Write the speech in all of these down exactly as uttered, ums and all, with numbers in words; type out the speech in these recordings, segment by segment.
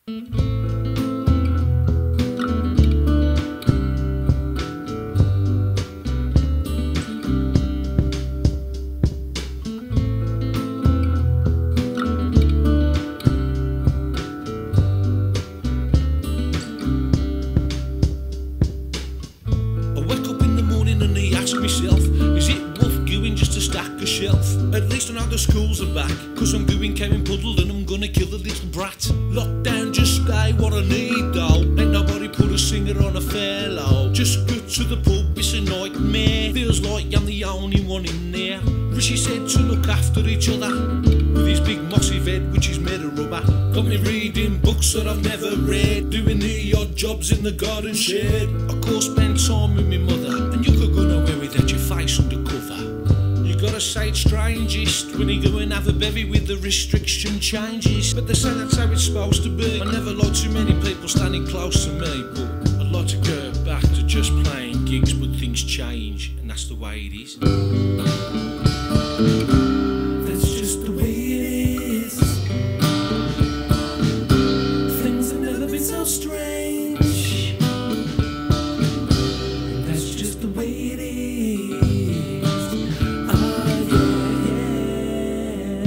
Myself, is it worth going just to stack a shelf? At least I know the schools are back, cause I'm going Kevin Puddle and I'm gonna kill the little brat. Lockdown, just stay what I need though. Ain't nobody put a singer on a fair low. Just go to the pub, it's a nightmare. Feels like I'm the only one in there. Rishi said to look after each other, with his big massive head which is made of rubber. Got me reading books that I've never read, doing the odd jobs in the garden shed. I course spend time with my mother, and you could go nowhere without your face undercover. You gotta say it's strangest when you go and have a bevy with the restriction changes. But they say that's how it's supposed to be. I never like too many people standing close to me, but I'd like to go back to just playing gigs, but things change, and that's the way it is. That's just the way it is. Things have never been so strange. That's just the way it is. Ah, yeah, yeah.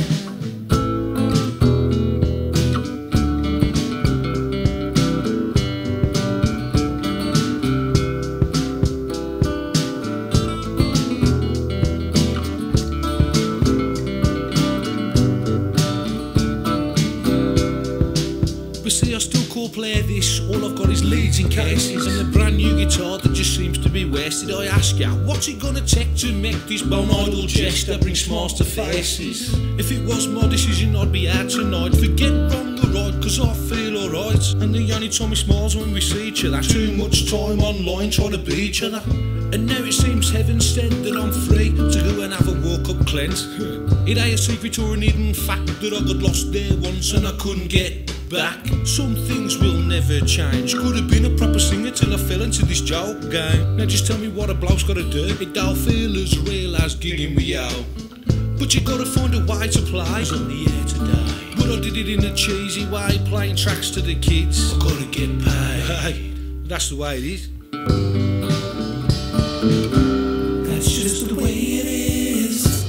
But see, I still call play this, all I've got is leads in cases, and a brand new guitar that just seems to be wasted. I ask ya, what's it gonna take to make this bone idle jest that brings smiles to faces? If it was my decision, I'd be out tonight. Forget wrong or right, cause I feel alright. And the only time we smiles when we see each other. Too much time online trying to be each other. And now it seems heaven sent that I'm free to go and have a walk-up cleanse. It ain't a secret or an hidden fact that I got lost there once and I couldn't get back. Some things will never change. Could have been a proper singer till I fell into this joke game. Now just tell me what a bloke's gotta do. It don't feel as real as gigging with you. But you gotta find a way to play. I was on the air today, but I did it in a cheesy way, playing tracks to the kids. I gotta get paid. Hey, that's the way it is. That's just the way it is.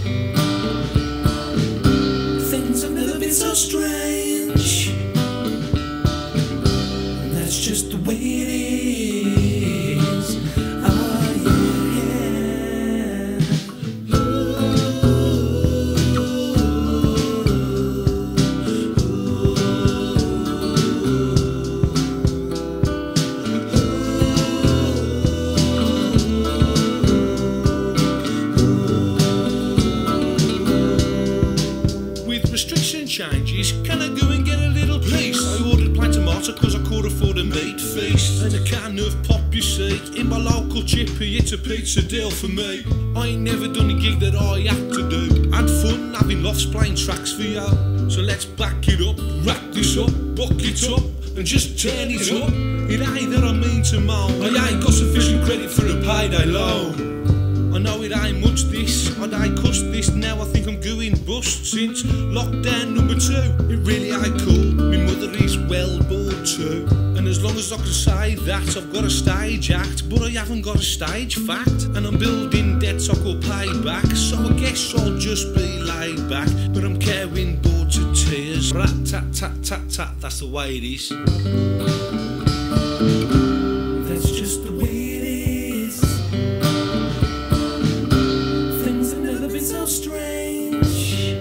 Things have never been so strange. That's just the way it is. Ah, yeah, yeah. With restriction changes, can I go and get a little piece? I ordered plain tomato cause I could afford a meat feast, and a can of pop, you see, in my local chippy. It's a pizza deal for me. I ain't never done a gig that I had to do. Had fun having laughs playing tracks for you. So let's back it up, wrap this up, buck it up, and just turn it up. It ain't that I mean to moan, I ain't got sufficient credit for a payday loan. I know it ain't much this, I ain't cussed this, now I think I'm going bust since lockdown number two. It really ain't cool, my mother is well bored too. And as long as I can say that, I've got a stage act, but I haven't got a stage fact. And I'm building debts I could pay back, so I guess I'll just be laid back. But I'm carrying bored to tears, rat tat tat tat tat, that's the way it is. That's just the way it is. Things have never been so strange.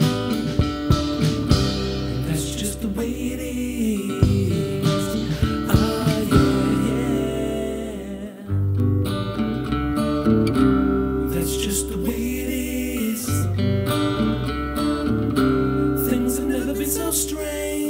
That's just the way it is. Ah, yeah, yeah. That's just the way it is. Things have never been so strange.